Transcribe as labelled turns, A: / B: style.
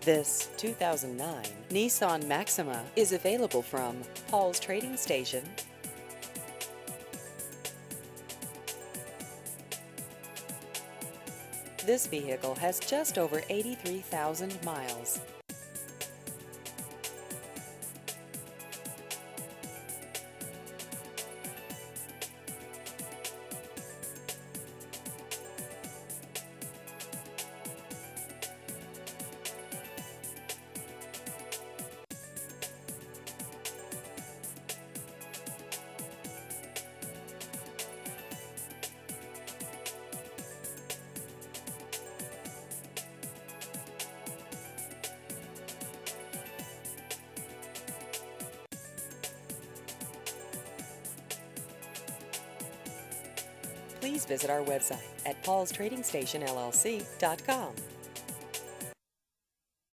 A: This 2009 Nissan Maxima is available from Paul's Trading Station. This vehicle has just over 83,000 miles. Please visit our website at paulstradingstationllc.com.